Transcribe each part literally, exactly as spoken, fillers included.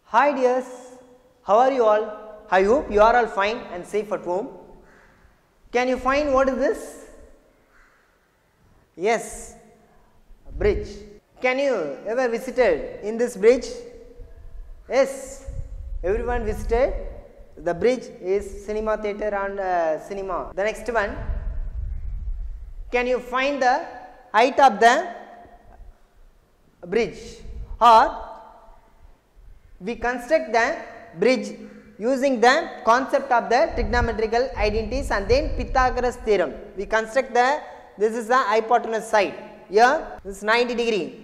Hi dears, how are you all? I hope you are all fine and safe at home. Can you find what is this? Yes, a bridge. Can you ever visited in this bridge? Yes, everyone visited. The bridge is cinema theatre and uh, cinema. The next one, can you find the height of the bridge? Or we construct the bridge using the concept of the trigonometrical identities and then Pythagoras theorem. We construct the, this is the hypotenuse side. Here this is ninety degree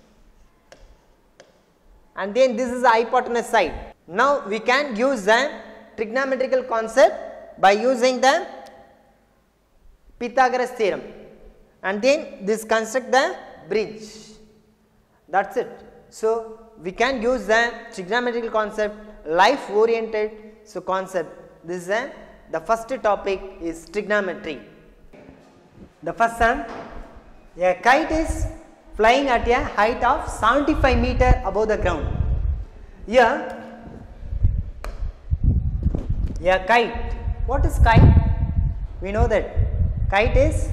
and then this is the hypotenuse side. Now we can use the trigonometrical concept by using the Pythagoras theorem and then this construct the bridge. That's it. So we can use the trigonometrical concept, life oriented so concept. This is a, the first topic is trigonometry. The first one, a kite is flying at a height of seventy-five meter above the ground. Here a kite, what is kite? We know that kite is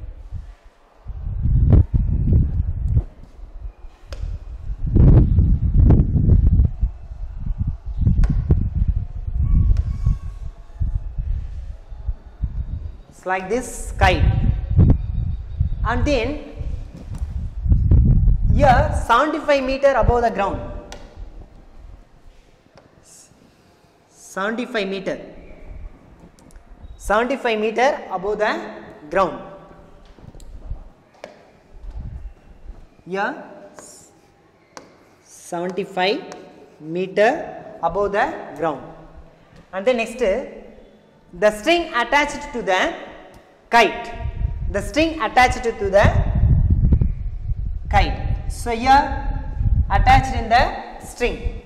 like this kite, and then here seventy-five meter above the ground, seventy-five meter, seventy-five meter above the ground. Here seventy-five meter above the ground, and then next the string attached to the kite, the string attached to the kite. So here attached in the string.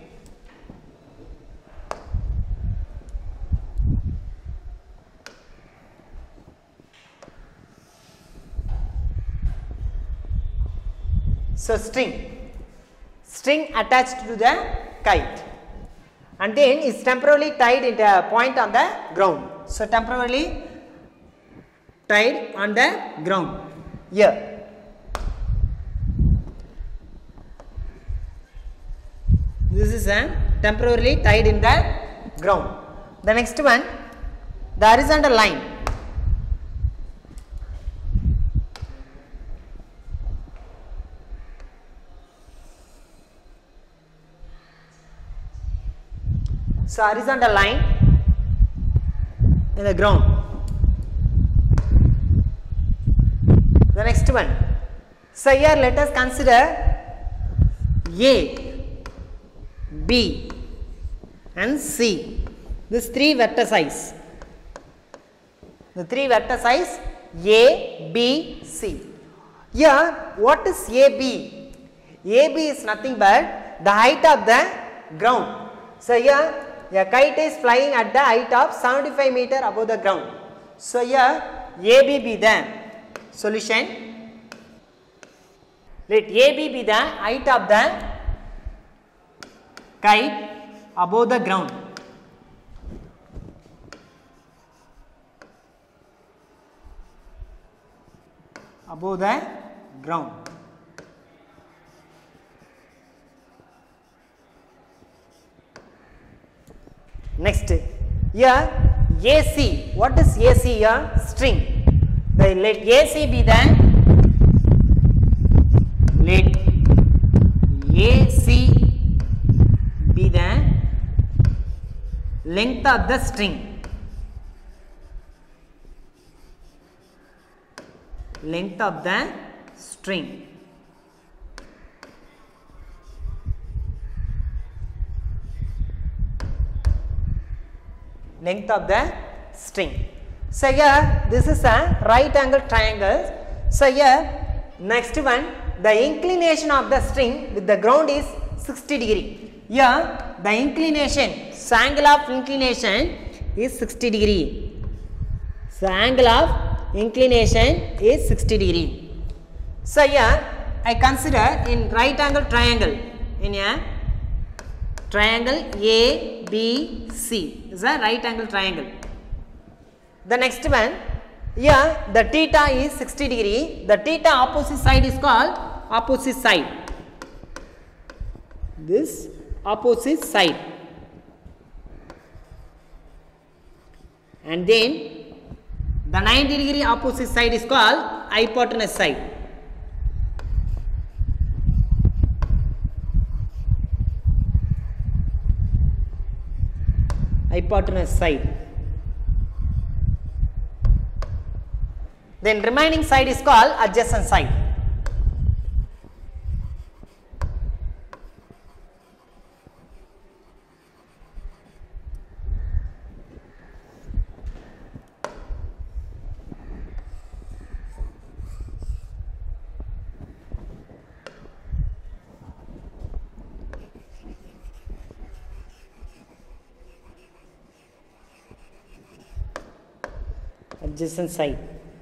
So string, string attached to the kite, and then is temporarily tied at a point on the ground. So temporarily tied on the ground here. This is a temporarily tied in the ground. The next one, the horizontal line. So horizontal line in the ground. The next one, so here let us consider A, B and C, this three vertices, the three vertices A, B, C. Here what is A B? A B is nothing but the height of the ground. So here a kite is flying at the height of seventy-five meter above the ground. So here A B be the solution. Let A B be the height of the kite above the ground. Above the ground. Next, here A C. What is A C here? String. The, let A C be the let A C be the length of the string. Length of the string. Length of the string. So here this is a right angle triangle. So here next one, the inclination of the string with the ground is sixty degree. Here the inclination, so angle of inclination is sixty degree. So angle of inclination is sixty degree. So here I consider in right angle triangle, in a triangle A B C is a right angle triangle. The next one, here the theta is sixty degree, the theta opposite side is called opposite side, this opposite side, and then the ninety degree opposite side is called hypotenuse side. Hypotenuse side. Then remaining side is called adjacent side. Adjacent side.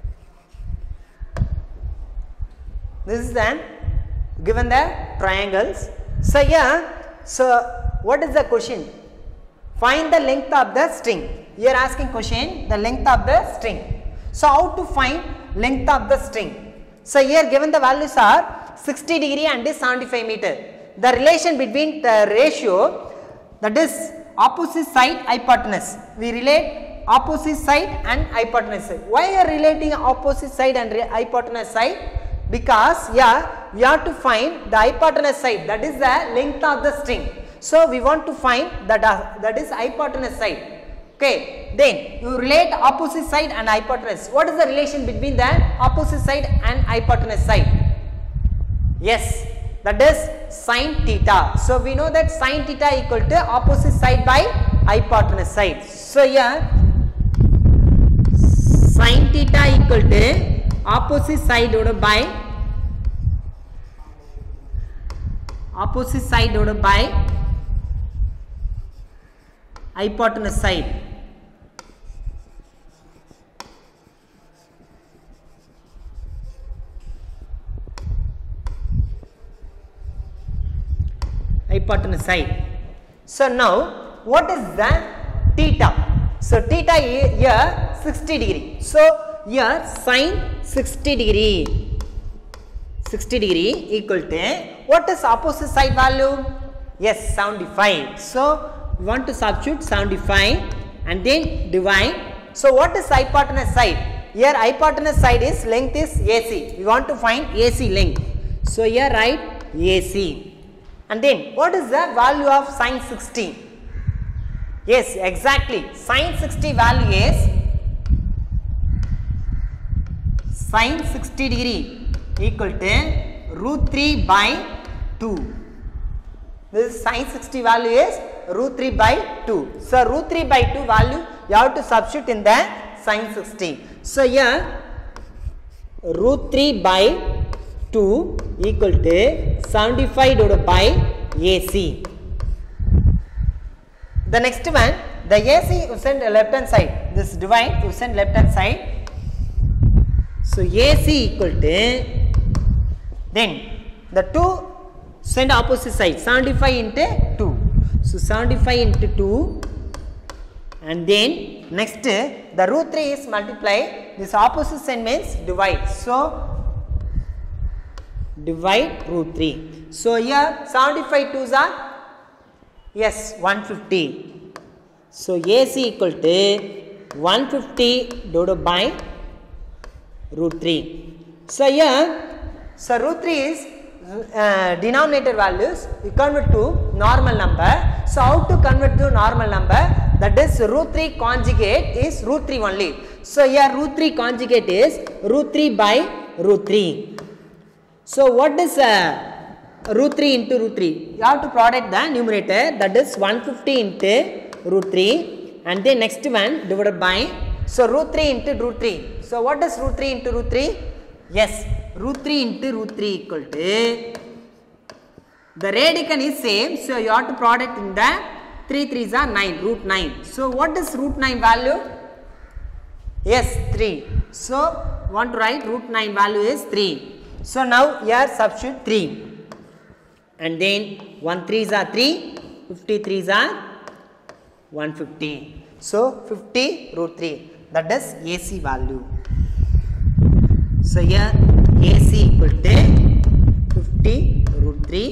This is then given the triangles. So here, so what is the question? Find the length of the string. You are asking question the length of the string. So how to find length of the string? So here given the values are sixty degree and seventy-five meter. The relation between the ratio, that is opposite side hypotenuse. We relate opposite side and hypotenuse side. Why are relating opposite side and hypotenuse side? Because yeah, we have to find the hypotenuse side, that is the length of the string. So we want to find that uh, that is hypotenuse side. Okay, then you relate opposite side and hypotenuse. What is the relation between the opposite side and hypotenuse side? Yes, that is sine theta. So we know that sine theta equal to opposite side by hypotenuse side. So here sine theta equal to opposite side divided by opposite side divided by hypotenuse side. Hypotenuse side. So now what is the theta? So theta here sixty degree. So here sine sixty degree, sixty degree equal to what is opposite side value? Yes, seventy-five. So we want to substitute seventy-five and then divide. So what is hypotenuse side? Here hypotenuse side is length is A C. We want to find A C length. So here write A C. And then what is the value of sine sixty? Yes, exactly. Sine sixty value is sine sixty degree equal to root three by two. This sine sixty value is root three by two. So root three by two value you have to substitute in the sine sixty. So here root three by two equal to seventy-five divided by A C. The next one, the A C you send left hand side. This divide you send left hand side. So A C equal to, then the two send opposite side, seventy-five into two. So seventy-five into two, and then next the root three is multiply. This opposite sign means divide. So divide root three. So here seventy-five twos are, yes, one hundred fifty. So A C equal to one hundred fifty divided by root three. So here, so root three is uh, denominator values, we convert to normal number. So how to convert to normal number? That is root three conjugate is root three only. So here root three conjugate is root three by root three. So what is uh, root three into root three? You have to product the numerator, that is one hundred fifty into root three, and then next one divided by, so root three into root three. So what is root three into root three? Yes, root three into root three equal to, the radicand is same, so you have to product in the three threes are nine, root nine. So what is root nine value? Yes, three. So want to write root nine value is three. So now here substitute three, and then one threes are three, fifty threes are one hundred fifty. So fifty root three, that is A C value. So here A C equal to fifty root three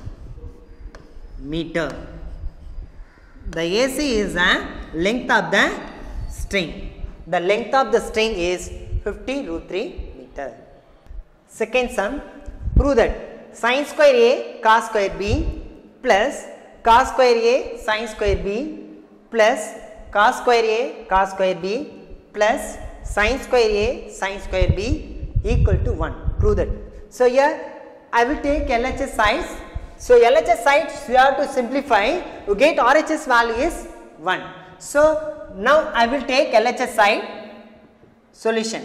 meter. The A C is the length of the string. The length of the string is fifty root three meter. Second sum, prove that sin square A cos square B plus cos square A sin square B plus cos square A cos square B plus sin square A sin square B equal to one. Prove that. So here I will take L H S sides. So L H S sides you have to simplify, you get R H S value is one. So now I will take L H S side solution.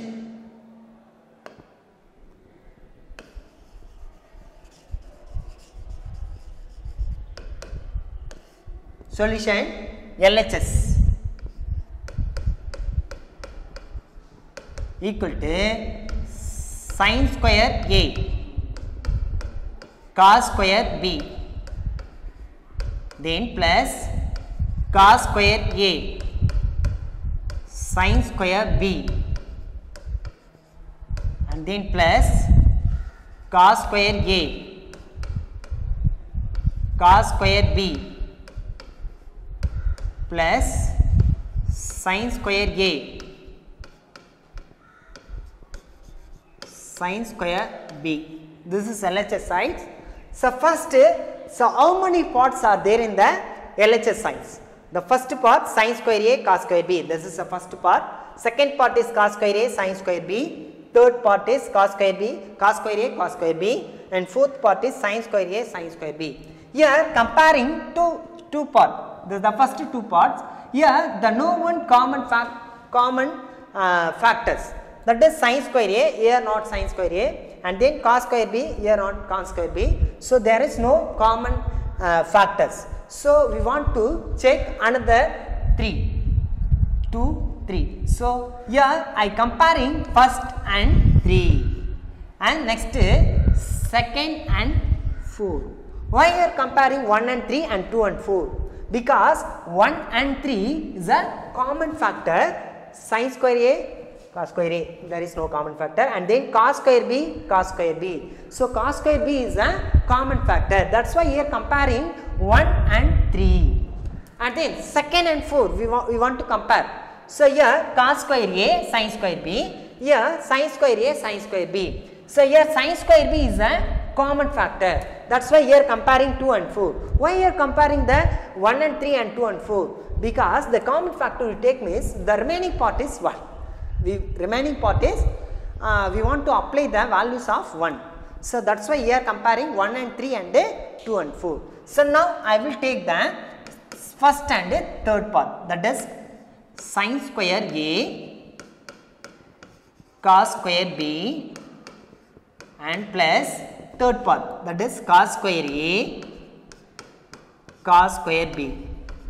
Solution L H S equal to sin square A cos square B, then plus cos square A sin square B, and then plus cos square A cos square B plus sin square A sin square B. This is L H S sides. So first, so how many parts are there in the L H S sides? The first part sin square A cos square B, this is the first part. Second part is cos square A sin square B. Third part is cos square B cos square A cos square B, and fourth part is sin square A sin square B. Here comparing two two parts. This is the first two parts. Here the no one common fact common uh, factors, that is sin square A, here not sin square A, and then cos square B, here not cos square B. So there is no common uh, factors. So we want to check another three, two, three. So here I comparing first and three, and next second and four. Why you are comparing one and three and two and four? Because one and three is a common factor. Sin square A cos square A, there is no common factor, and then cos square B cos square B. So cos square B is a common factor, that is why here comparing one and three. And then second and four we want we want to compare. So here cos square A sin square B, here sin square A sin square B. So here sin square B is a common factor, that is why here comparing two and four. Why here comparing the one and three and two and four? Because the common factor we take means the remaining part is one. We remaining part is uh, we want to apply the values of one. So that is why here comparing one and three and two and four. So now I will take the first and third part, that is sin square A cos square B, and plus third part, that is cos square A cos square B,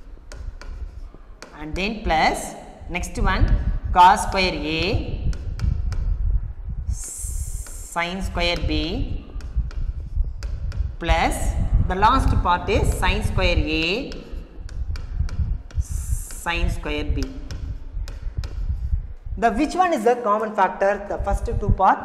and then plus next one cos square A sin square B, plus the last part is sin square A sin square B. The which one is the common factor? The first two part?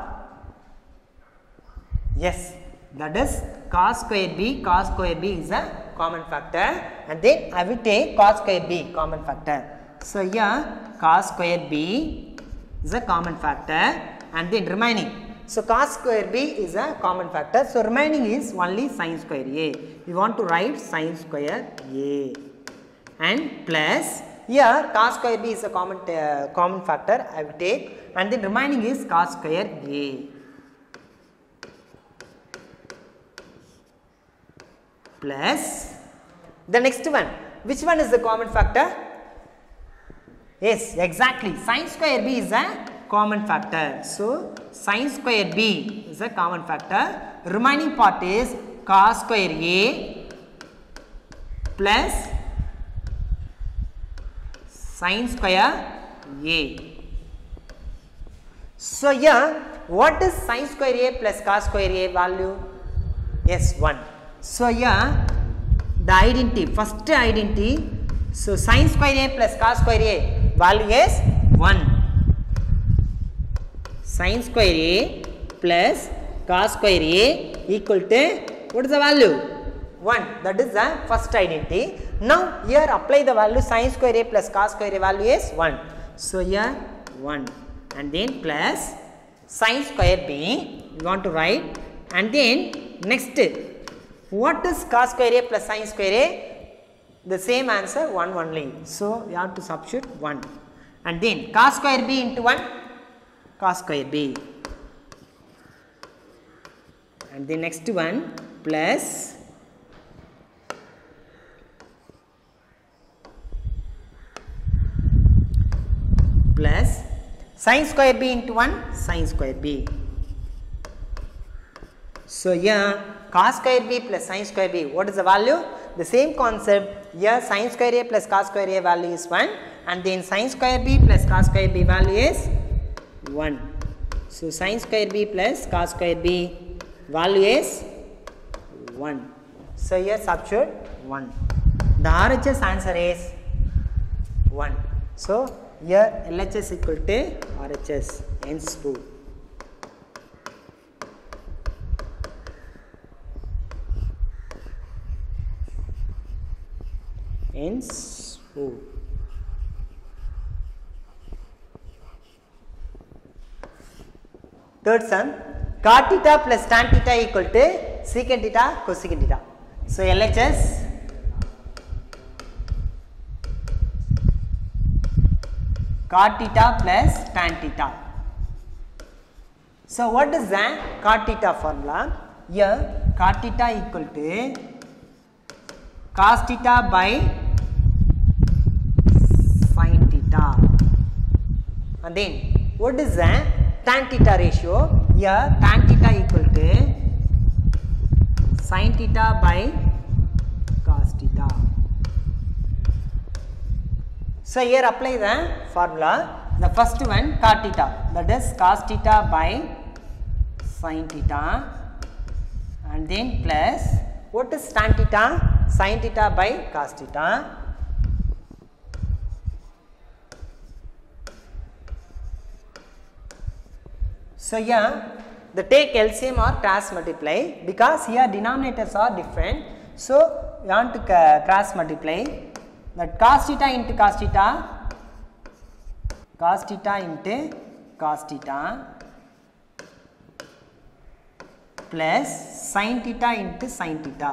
Yes, that is cos square B cos square B is a common factor, and then I will take cos square B common factor. So here cos square B is a common factor, and then remaining. So cos square B is a common factor. So remaining is only sin square A. We want to write sin square A, and plus here cos square B is a common uh, common factor. I will take, and then remaining is cos square A. Plus the next one. Which one is the common factor? Yes, exactly. Sin square B is a common factor. So sin square B is a common factor. Remaining part is cos square A plus sin square A. So here what is sin square A plus cos square A value? Yes, one. So here the identity, first identity, so sin square a plus cos square a value is one. Sin square a plus cos square a equal to, what is the value? one. That is the first identity. Now here apply the value sin square a plus cos square a value is one. So here one and then plus sin square b we want to write, and then next what is cos square a plus sin square a? The same answer one only. So we have to substitute one, and then cos square b into one, cos square b, and the next one plus plus sin square b into one, sin square b. So here cos square b plus sin square b, what is the value? The same concept. Here sin square a plus cos square a value is one, and then sin square b plus cos square b value is one. So sin square b plus cos square b value is one. So here substitute one. The R H S answer is one. So here L H S equal to R H S, hence two. Hence two. Third sum, cot theta plus tan theta equal to secant theta cosecant theta. So L H S cot theta plus tan theta. So what is the cot theta formula? Here cot theta equal to cos theta by sin theta, and then what is the tan theta ratio? Here tan theta equal to sin theta by cos theta. So here apply the formula. The first one cot theta, that is cos theta by sin theta, and then plus what is tan theta? Sin theta by cos theta. So here the take L C M or cross multiply, because here denominators are different. So we want to cross multiply. That cos theta into cos theta, cos theta into cos theta plus sin theta into sin theta,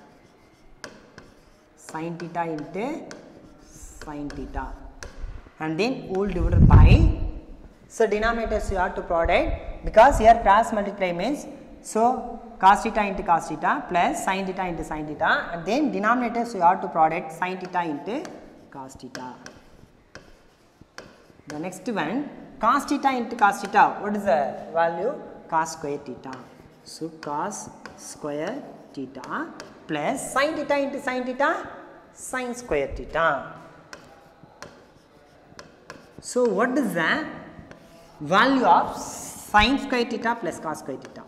sin theta into sin theta, and then whole divided by. So denominators you have to product, because here cross multiply means, so cos theta into cos theta plus sin theta into sin theta, and then denominators you have to product sin theta into cos theta. The next one cos theta into cos theta, what is the value? Cos square theta. So cos square theta plus sin theta into sin theta, sin square theta. So what is the value of sin square theta plus cos square theta?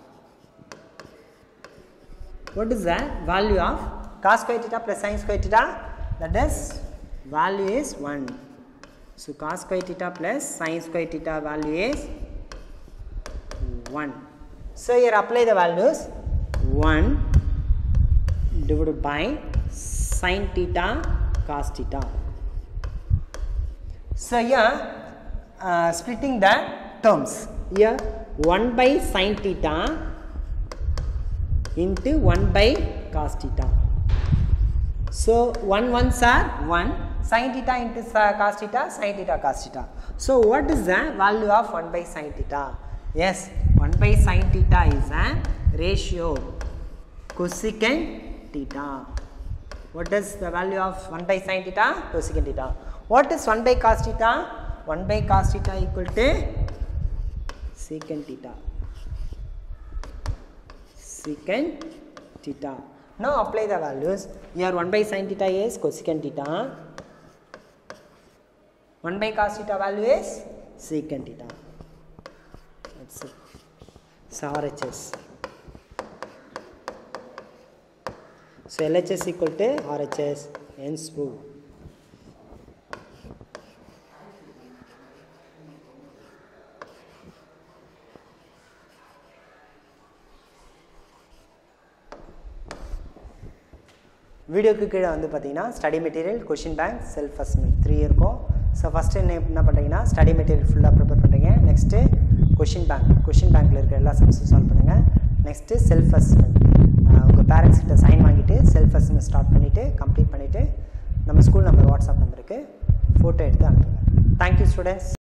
What is the value of cos square theta plus sin square theta? That is value is one. So cos square theta plus sin square theta value is one. So here apply the values. one divided by sin theta cos theta. So here uh, splitting the terms. Here one by sin theta into one by cos theta. So one ones are one, sin theta into cos theta, sin theta cos theta. So what is the value of one by sin theta? Yes, one by sin theta is a ratio cosecant theta. What is the value of one by sin theta? Cosecant theta. What is one by cos theta? one by cos theta equal to secant theta. Secant theta. Now apply the values. Here one by sin theta is cosecant theta, one by cos theta value is secant theta. That's it. So R H S. So L H S equal to R H S, hence true. வீடியோக்கு கீழே வந்து பார்த்தீங்கன்னா study material, question bank, self assessment three இருக்கும். So first என்ன என்ன பண்ணுறீங்கன்னா study material ஃபுல்லாக prepare பண்ணுறீங்க. நெக்ஸ்ட்டு கொஷின் பேங்க், கொஷின் பேங்க்கில் இருக்கிற எல்லா சம்ஸும் சால்வ் பண்ணுங்கள். நெக்ஸ்ட்டு செல்ஃப் அசஸ்மெண்ட், உங்கள் பேரண்ட்ஸ் கிட்ட சைன் வாங்கிட்டு செல்ஃப் அசஸ்மெண்ட் ஸ்டார்ட் பண்ணிவிட்டு கம்ப்ளீட் பண்ணிவிட்டு நம்ம ஸ்கூல் நம்பர் வாட்ஸ்அப் நம்பருக்கு ஃபோட்டோ எடுத்து அனுப்புங்க. Thank you students.